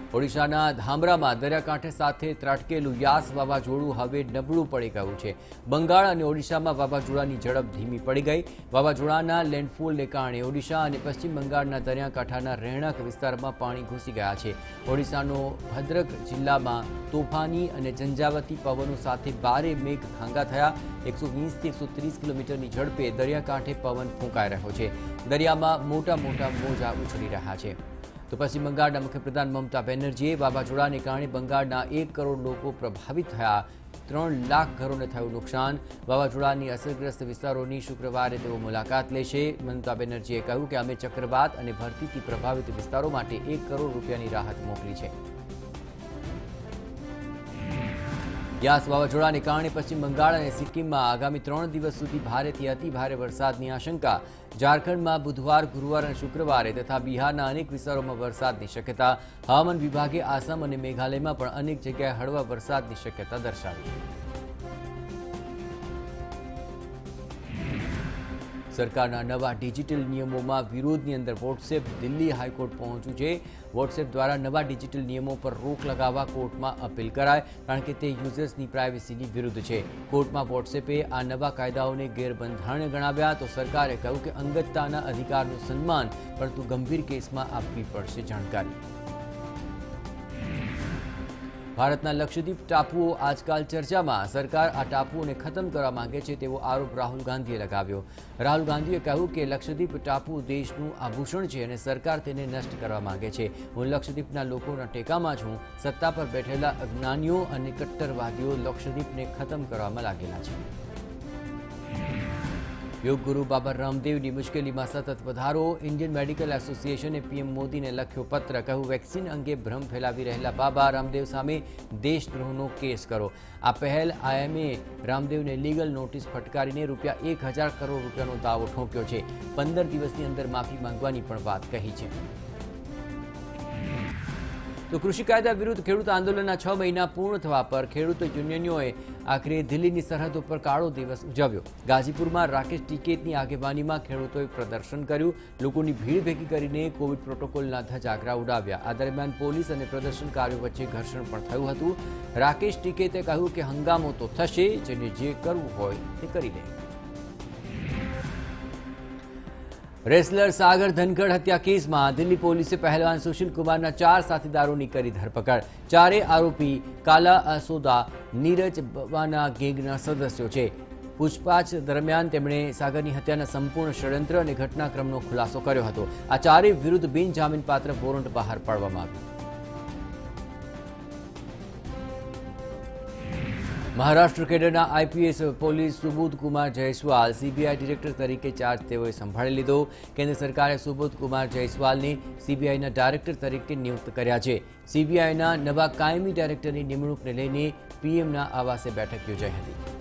ઓડિશાના ધામરામાં દરિયાકાંઠે સાથે ત્રાટકેલું યાસ વાવાઝોડું હવે નબળું પડી ગયું છે। બંગાળ અને ઓડિશામાં વાવાઝોડાની ઝડપ ધીમી પડી ગઈ। વાવાઝોડાના લેન્ડફોલને કારણે ઓડિશા અને પશ્ચિમ બંગાળના દરિયાકાંઠાના રહેણાંક વિસ્તારમાં પાણી ઘૂસી ગયા છે। ઓડિશાનો ભદ્રક જિલ્લામાં તોફાની અને ઝંઝાવતી પવનો સાથે ભારે મેઘ ખાંગા થયા। 120 થી 130 કિલોમીટરની ઝડપે દરિયાકાંઠે પવન ફૂંકાઈ રહ્યો છે। દરિયામાં મોટા મોટા મોજા ઉછળી રહ્યા છે। तो पश्चिम बंगाळના मुख्यप्रधान ममता बेनर्जीए वावाझोडाने कारणे बंगाळના 1 करोड़ लोको प्रभावित थया। 3 लाख घरोने थयुं नुकसान। वावाझोडानी असरग्रस्त विस्तारोनी शुक्रवारे तेओ मुलाकात लेशे। ममता बेनर्जीए કહ્યું કે અમે ચક્રવાત અને ભરતીથી પ્રભાવિત વિસ્તારો માટે 1 કરોડ રૂપિયાની રાહત મોકલી છે। યાસ વાવાઝોડાને કારણે પશ્ચિમ બંગાળ અને સિક્કિમમાં આગામી 3 દિવસ સુધી ભારેથી અતિ ભારે વરસાદની આશંકા। ઝારખંડમાં બુધવાર, ગુરુવાર અને શુક્રવારે તથા બિહારના અનેક વિસ્તારોમાં વરસાદની શક્યતા। હવામાન વિભાગે આસામ અને મેઘાલયમાં પણ અનેક જગ્યાએ હળવા વરસાદની શક્યતા દર્શાવી। सरकारना नवा डिजिटल नियमों में विरोधनी अंदर व्हाट्सएप दिल्ली हाईकोर्ट पहुंच्यु छे। व्हाट्सएप द्वारा नवा डिजिटल नियमों पर रोक लगावा कोर्ट में अपील कराय, कारण के ते यूजर्सनी प्राइवेसीनी विरुद्ध छे। कोर्ट में व्हाट्सएपे आ नवा कायदाओने गैरबंधारणीय गणाव्या तो सरकारे कह્યું કે अंगतताना अधिकारનું સન્માન, परंतु गंभीर केस में आपवी पड़शे जानकारी। भारतना लक्षद्वीप टापुओ आजकल चर्चा में। सरकार आ टापुओने खत्म करवा मांगे छे तेवो आरोप राहुल गांधीए लगाव्यो। राहुल गांधीए कह્યું કે लक्षद्वीप टापू देशનું आभूषण છે અને सरकार તેને नष्ट करवा मांगे छे। હું लक्षद्वीपना लोकोना टेकामां छुं। सत्ता पर बैठेला अज्ञानीओ अने कट्टरवादीओ लक्षद्वीपने खत्म करवामां लागेला छे। योग गुरु बाबा रामदेवनी मुश्केलीमां सतत वधारो। इंडियन मेडिकल एसोसिएशने पीएम मोदीने लख्यो पत्र। કહ્યું વેક્સિન અંગે ભ્રમ ફેલાવી રહેલા બાબા રામદેવ સામે દેશદ્રોહનો કેસ કરો। આ પહેલ આઈએમએ રામદેવને લીગલ નોટિસ ફટકારીને ₹1000 કરોડ રૂપિયાનો દાવો ઠોક્યો છે। 15 દિવસની અંદર માફી માંગવાની પણ વાત કહી છે। तो कृषि कायदा विरुद्ध खेडूत आंदोलनना 6 महीना पूर्ण थवा पर खेडूत यूनियनोए आखिरे दिल्हीनी सरहदों पर काळो दिवस उजव्यो। गाजीपुरमां राकेश टिकेतनी आगेवानीमां खेडूतोए प्रदर्शन कर्युं। लोकोनी भीड़ भेगी करीने कोविड प्रोटोकोलना धजागरा उडाव्या। आ दरमियान पोलीस अने प्रदर्शनकारीओ वच्चे घर्षण पण थयुं हतुं। राकेश टिकेते કહ્યું કે હંગામો તો થશે, જેને જે કરવું હોય તે કરી લે। रेसलर सागर धनखड़ हत्या केस में दिल्ली पुलिस पहलवान सुशील कुमार 4 साथीदारों की करी धरपकड़। चारे आरोपी काला असोदा नीरज बवाना गैंगना सदस्यों छे। पूछताछ दरमियान तेमणे सागरनी हत्याना संपूर्ण षड्यंत्र और घटनाक्रमनो खुलासो कर्यो हतो। आ चारे विरुद्ध बिनजामीनपात्र वोरंट बहार पाडवामां आव्युं। महाराष्ट्र केडरना IPS police Subodh Kumar Jaiswal CBI director तरीके चार्ज तेओए संभाળી લીધો। केन्द्र सरकारे सुबोध कुमार जयस्वालने सीबीआईना डायरेक्टर तरीके नियुक्त कर्या छे। सीबीआईना नवा कायमी डायरेक्टरनी निमणूकने लईने पीएमना आवासे बैठक योजाई हती।